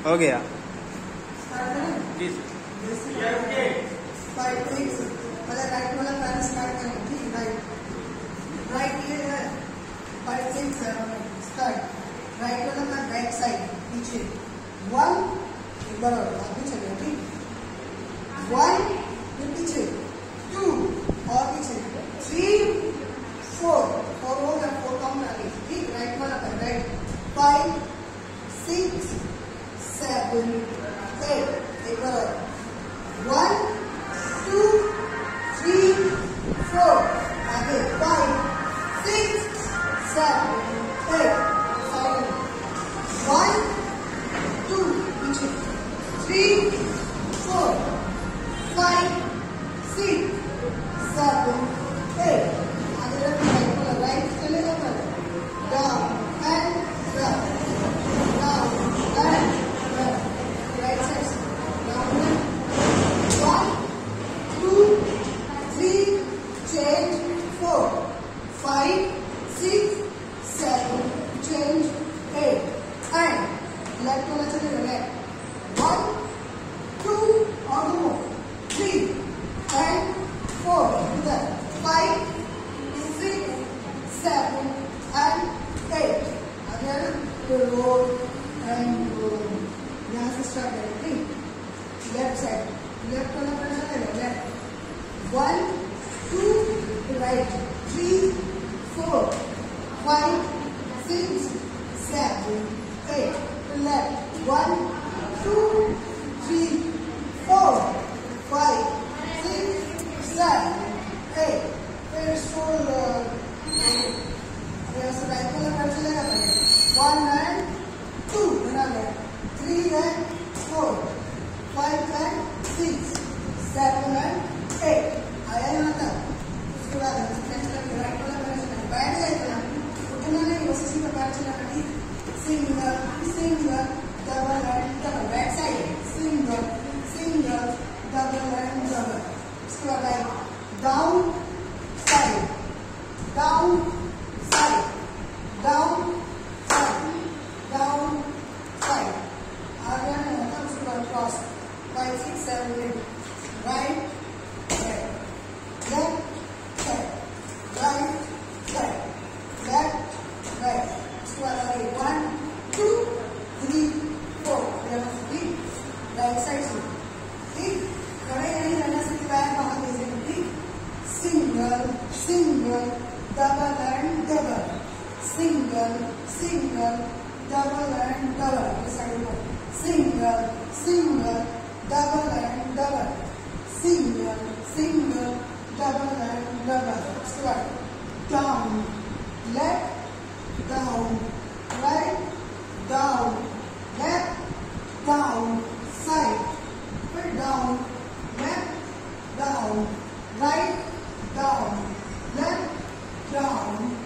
हो गया। राइट वाला पैर स्टार्ट करें, ठीक है। राइट ये है 5 6 7 स्टार्ट। राइट वाला पैर बैक साइड पीछे 1 इधर और आगे चले, ठीक। 1 फिर पीछे 2 और पीछे 3 4 4 हो गया, 4 काउंट आगे, ठीक। राइट वाला पैर राइट 5 6 7 8 एक बार और 1 2 3 4 आगे 5 6 7 8 1 2 पीछे 3 4 5 6 7 8 आगे रखिए। राइट चलेगा पहले down and down down and down. Right side down 1 2 3 change 4 5 6 7 change 8 and left वाला चलेगा left 1 2 और दो 3 and 4 इधर 5 6 7 and 8 आगे रोल एंड रोल। यहाँ से स्टार्ट करें, ठीक। लेफ्ट साइड लेफ्ट वाला पैर चलेगा लेफ्ट 1 2 राइट 3 4 5 6 7 8 left 1 2 3 4 5 6 7 8 फिर शोल्डर। राइट वाला पैर चलेगा पहले 1 and 2 बना ले 3 and 4 5 and 6 7 and 8 आया ना था। उसके बाद फ्रेंच करके राइट वाला पैर चला बैठ जाएगा, उठना नहीं, वो सीधा पैर चला, ठीक। Single single double and double back side single single double and double. उसके बाद right down side down side down side down side आगे नहीं होता। उसके बाद cross 5 6 7 8 right left side right side left right। उसके बाद आगे 1 2 3 4 राइट साइड से, ठीक। खड़े नहीं रहना से पैर बाहर भेजेंगे, ठीक। Single single double and double single single double and double side पर single single double and double single single double and double. उसके बाद down left down right down left down side फिर down left down right down left down